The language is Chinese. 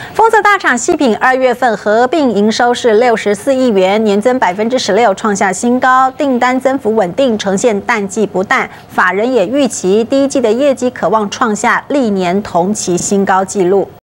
封测大厂矽品2月份合并营收是64亿元，年增16%，创下新高，订单增幅稳定，呈现淡季不淡。法人也预期第一季的业绩可望创下历年同期新高纪录。